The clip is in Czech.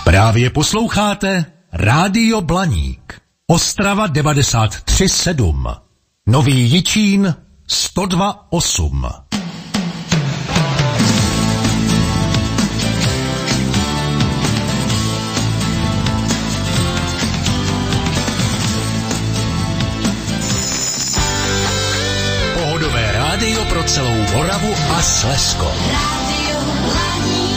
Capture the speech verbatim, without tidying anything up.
Právě posloucháte Rádio Blaník. Ostrava devadesát tři sedm. Nový Jičín sto dva osm. Pohodové rádio pro celou Moravu a Slezsko. Rádio Blaník.